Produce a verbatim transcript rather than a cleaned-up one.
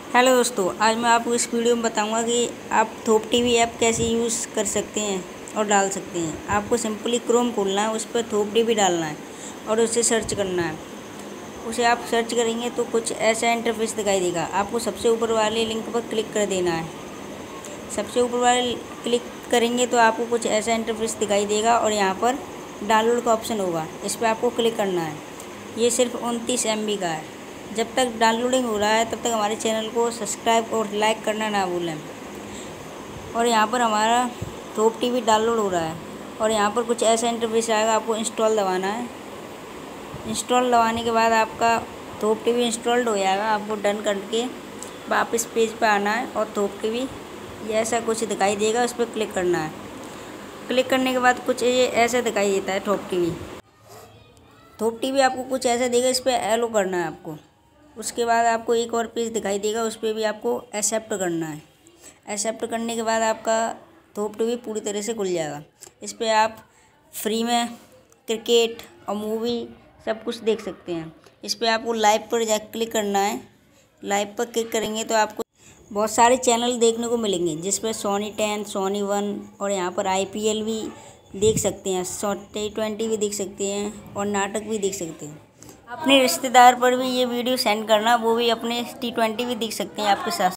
Hello दोस्तों, आज मैं आपको इस वीडियो में बताऊंगा कि आप थोप टीवी ऐप कैसे यूज़ कर सकते हैं और डाल सकते हैं। आपको सिंपली क्रोम खोलना है, उस पर थोप टीवी डालना है और उसे सर्च करना है। उसे आप सर्च करेंगे तो कुछ ऐसा इंटरफेस दिखाई देगा। आपको सबसे ऊपर वाले लिंक पर क्लिक कर देना है। सबसे ऊपर वाले क्लिक करेंगे तो आपको कुछ ऐसा इंटरफेस दिखाई देगा और यहाँ पर डाउनलोड का ऑप्शन होगा, इस पर आपको क्लिक करना है। ये सिर्फ उनतीस एम बी का है। जब तक डाउनलोडिंग हो रहा है तब तक हमारे चैनल को सब्सक्राइब और लाइक करना ना भूलें। और यहाँ पर हमारा थोप टीवी डाउनलोड हो रहा है और यहाँ पर कुछ ऐसा इंटरफेस आएगा, आपको इंस्टॉल दबाना है। इंस्टॉल दबाने के बाद आपका थोप टीवी इंस्टॉल्ड हो जाएगा। आपको डन करके वापस पेज पर आना है और थोप टीवी ऐसा कुछ दिखाई देगा, उस पर क्लिक करना है। क्लिक करने के बाद कुछ ये ऐसा दिखाई देता है थोप टीवी। थोप टीवी आपको कुछ ऐसा देगा, इस पर एलो करना है आपको। उसके बाद आपको एक और पेज दिखाई देगा, उस पर भी आपको एक्सेप्ट करना है। एक्सेप्ट करने के बाद आपका थोप टीवी पूरी तरह से खुल जाएगा। इस पर आप फ्री में क्रिकेट और मूवी सब कुछ देख सकते हैं। इस पर आपको लाइव पर जा क्लिक करना है। लाइव पर क्लिक करेंगे तो आपको बहुत सारे चैनल देखने को मिलेंगे, जिस पर सोनी टेन, सोनी वन और यहाँ पर आई पी एल भी देख सकते हैं, टी ट्वेंटी भी देख सकते हैं और नाटक भी देख सकते हैं। अपने रिश्तेदार पर भी ये वीडियो सेंड करना, वो भी अपने टी ट्वेंटी भी देख सकते हैं आपके साथ।